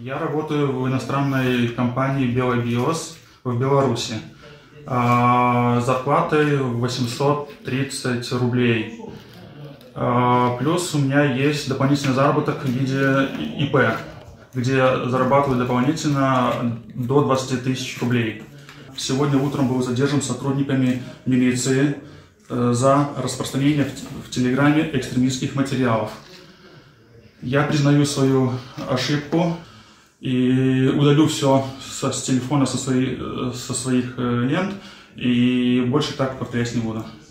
Я работаю в иностранной компании «Белобиос» в Беларуси. Зарплатой 830 рублей. Плюс у меня есть дополнительный заработок в виде ИП, где я зарабатываю дополнительно до 20 тысяч рублей. Сегодня утром был задержан сотрудниками милиции за распространение в Телеграме экстремистских материалов. Я признаю свою ошибку и удалю все с телефона, со своих лент, и больше так повторять не буду.